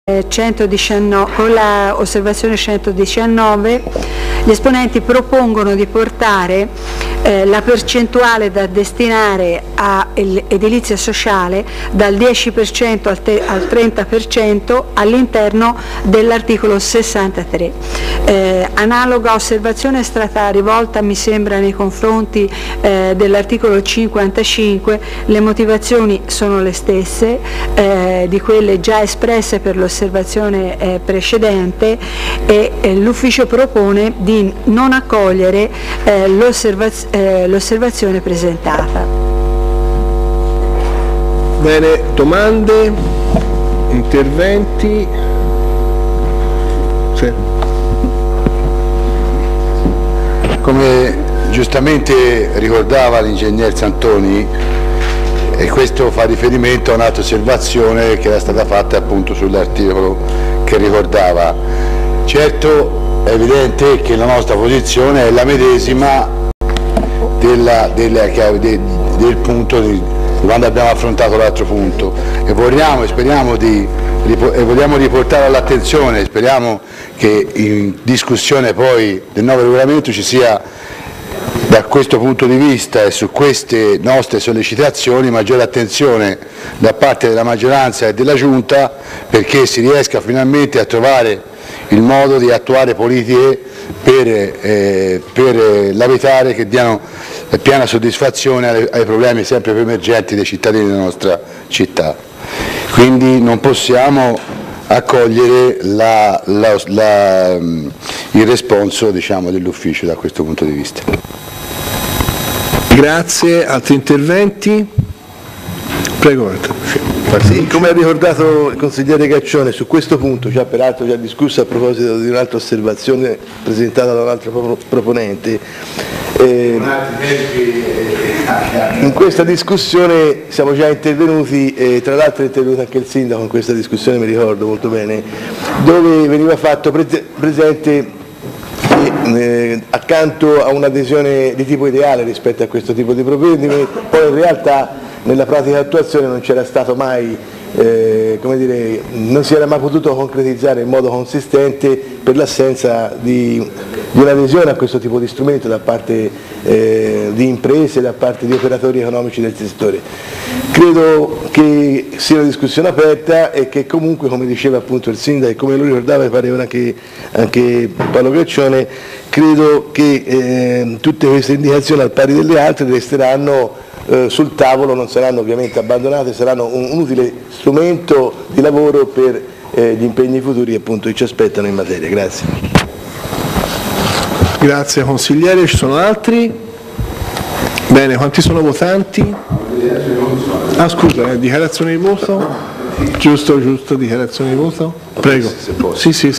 119, con la osservazione 119 gli esponenti propongono di portare la percentuale da destinare a edilizia sociale dal 10% al 30% all'interno dell'articolo 63. Analoga osservazione è stata rivolta, mi sembra, nei confronti dell'articolo 55. Le motivazioni sono le stesse di quelle già espresse per l'osservazione precedente, e l'ufficio propone di non accogliere l'osservazione presentata. Bene, domande, interventi? Sì. Come giustamente ricordava l'ingegner Santoni, e questo fa riferimento a un'altra osservazione che era stata fatta appunto sull'articolo che ricordava. Certo, è evidente che la nostra posizione è la medesima del punto di quando abbiamo affrontato l'altro punto, e vogliamo e speriamo vogliamo riportare all'attenzione, speriamo che in discussione poi del nuovo regolamento ci sia, da questo punto di vista e su queste nostre sollecitazioni, maggiore attenzione da parte della maggioranza e della Giunta, perché si riesca finalmente a trovare il modo di attuare politiche per l'abitare che diano piena soddisfazione ai problemi sempre più emergenti dei cittadini della nostra città. Quindi non possiamo accogliere il responso, diciamo, dell'ufficio da questo punto di vista. Grazie. Altri interventi? Prego. Sì, come ha ricordato il consigliere Caccione, su questo punto, peraltro già discusso a proposito di un'altra osservazione presentata da un altro proponente, in questa discussione siamo già intervenuti, e tra l'altro è intervenuto anche il sindaco in questa discussione, mi ricordo molto bene, dove veniva fatto presente che accanto a un'adesione di tipo ideale rispetto a questo tipo di provvedimenti, poi in realtà nella pratica attuazione non c'era stato mai, non si era mai potuto concretizzare in modo consistente per l'assenza di un'adesione a questo tipo di strumento da parte di imprese, da parte di operatori economici del settore. Credo che sia una discussione aperta e che comunque, come diceva appunto il sindaco e come lo ricordava, mi pareva anche Paolo Caccione, credo che tutte queste indicazioni, al pari delle altre, resteranno sul tavolo, non saranno ovviamente abbandonate, saranno un utile strumento di lavoro per gli impegni futuri appunto che ci aspettano in materia. Grazie. Grazie consigliere, ci sono altri? Bene, quanti sono votanti? Ah scusa, dichiarazione di voto? Giusto, dichiarazione di voto? Prego. Sì,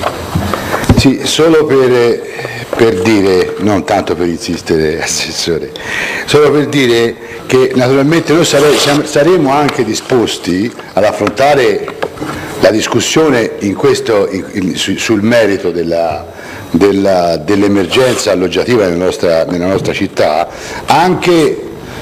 solo per dire, non tanto per insistere, Assessore, solo per dire che naturalmente noi saremo anche disposti ad affrontare la discussione sul merito dell'emergenza alloggiativa nella nostra città, anche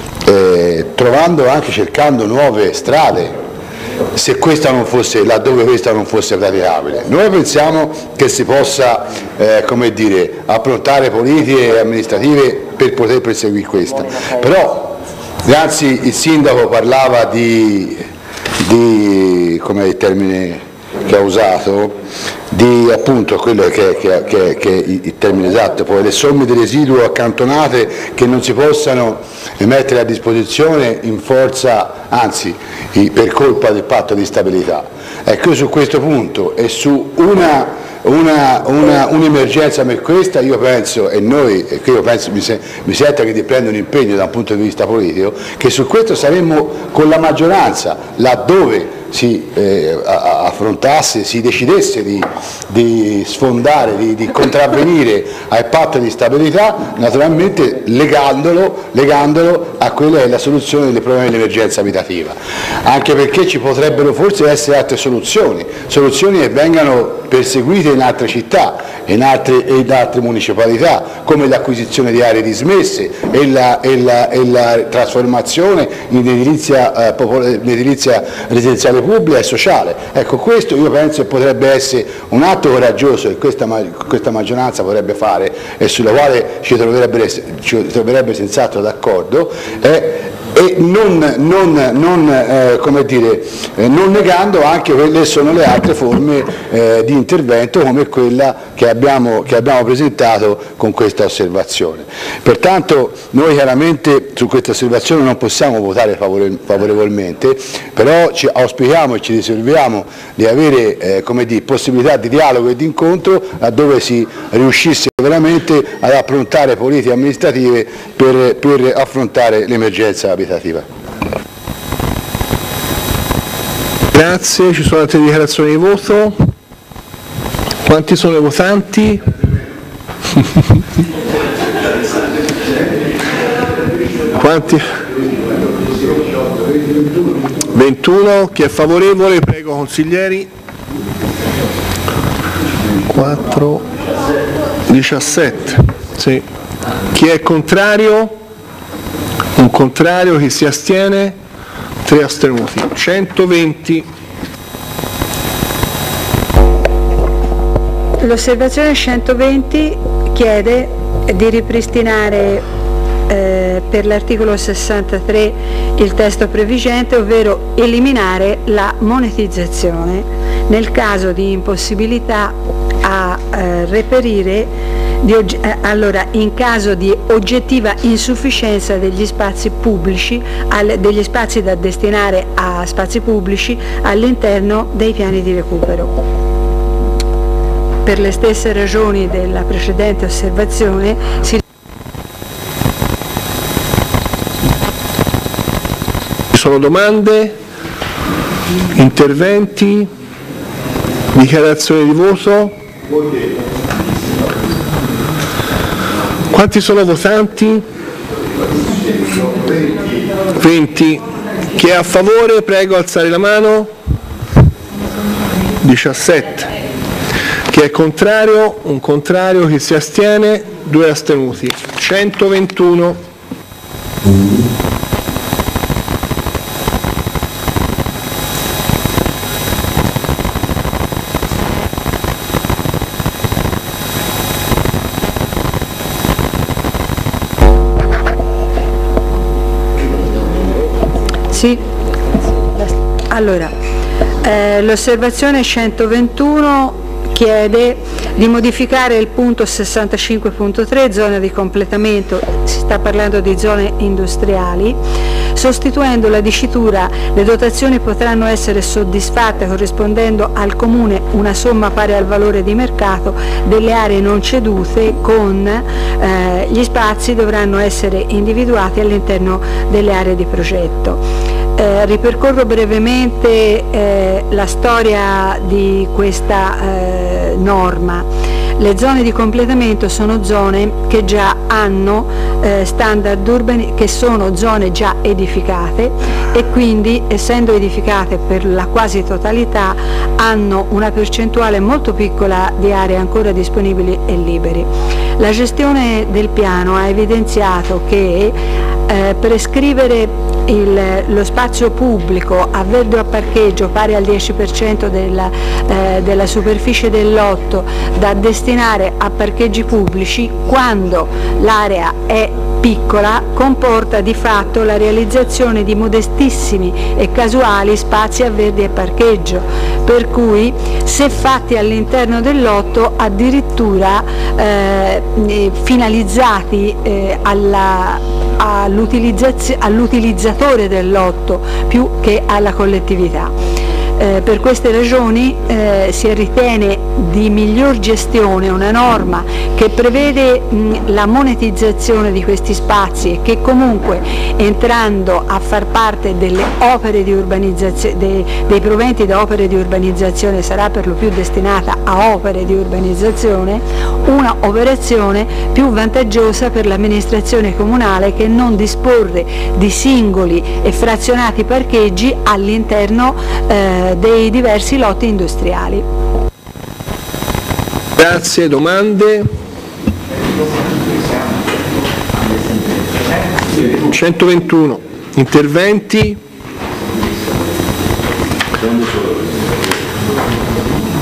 cercando nuove strade, se questa non fosse, laddove questa non fosse praticabile. Noi pensiamo che si possa approntare politiche amministrative per poter perseguire questa, però anzi il sindaco parlava di come è il termine che ha usato, di appunto quello che è il termine esatto, poi le somme di residuo accantonate che non si possano mettere a disposizione in forza, anzi per colpa del patto di stabilità. Ecco, su questo punto e su un'emergenza come questa io penso, mi sento che di prendere un impegno da un punto di vista politico, che su questo saremmo con la maggioranza, laddove si affrontasse, si decidesse di sfondare, di contravvenire al patto di stabilità, naturalmente legandolo a quella che è la soluzione dei problemi dell'emergenza abitativa, anche perché ci potrebbero forse essere altre soluzioni che vengano perseguite in altre città e in altre municipalità, come l'acquisizione di aree dismesse e la trasformazione in edilizia residenziale pubblica e sociale. Ecco, questo io penso che potrebbe essere un atto coraggioso che questa maggioranza potrebbe fare e sulla quale ci troverebbe senz'altro d'accordo, e non negando anche quelle sono le altre forme di intervento, come quella che abbiamo presentato con questa osservazione. Pertanto noi chiaramente su questa osservazione non possiamo votare favorevolmente, però auspichiamo e ci riserviamo di avere possibilità di dialogo e di incontro laddove si riuscisse veramente ad approntare politiche amministrative per affrontare l'emergenza abitativa. Grazie, ci sono altre dichiarazioni di voto? Quanti sono i votanti? Quanti? 21, chi è favorevole? Prego consiglieri. 4, 17, sì. Chi è contrario? Un contrario, chi si astiene? 3 astenuti. 120. L'osservazione 120 chiede di ripristinare per l'articolo 63 il testo previgente, ovvero eliminare la monetizzazione nel caso di impossibilità a reperire in caso di oggettiva insufficienza degli spazi pubblici, degli spazi da destinare a spazi pubblici all'interno dei piani di recupero. Per le stesse ragioni della precedente osservazione ci sono domande, interventi, dichiarazioni di voto? Quanti sono votanti? 20. Chi è a favore prego alzare la mano. 17. Chi è contrario? Un contrario. Chi si astiene? 2 astenuti. 121. Sì. Allora, l'osservazione 121 chiede di modificare il punto 65.3, zona di completamento, si sta parlando di zone industriali, sostituendo la dicitura "le dotazioni potranno essere soddisfatte corrispondendo al Comune una somma pari al valore di mercato delle aree non cedute" con "gli spazi dovranno essere individuati all'interno delle aree di progetto". Ripercorro brevemente la storia di questa norma. Le zone di completamento sono zone che già hanno standard urbani, che sono zone già edificate e quindi, essendo edificate per la quasi totalità, hanno una percentuale molto piccola di aree ancora disponibili e liberi. La gestione del piano ha evidenziato che prescrivere lo spazio pubblico a verde o a parcheggio pari al 10% della superficie del lotto da destinare a parcheggi pubblici quando l'area è piccola comporta di fatto la realizzazione di modestissimi e casuali spazi a verde e parcheggio, per cui se fatti all'interno del lotto addirittura finalizzati all'utilizzatore del lotto più che alla collettività. Per queste ragioni si ritiene di miglior gestione una norma che prevede la monetizzazione di questi spazi e che comunque, entrando a far parte delle opere di urbanizzazione, dei proventi da opere di urbanizzazione, sarà per lo più destinata a opere di urbanizzazione, una operazione più vantaggiosa per l'amministrazione comunale che non disporre di singoli e frazionati parcheggi all'interno dei diversi lotti industriali. Grazie, domande? 121. Interventi?